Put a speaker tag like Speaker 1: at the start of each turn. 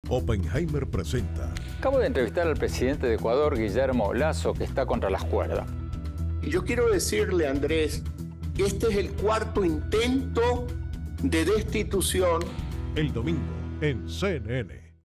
Speaker 1: Oppenheimer presenta.
Speaker 2: Acabo de entrevistar al presidente de Ecuador, Guillermo Lasso, que está contra las cuerdas.
Speaker 3: Y yo quiero decirle, Andrés, que este es el cuarto intento de destitución.
Speaker 1: El domingo en CNN.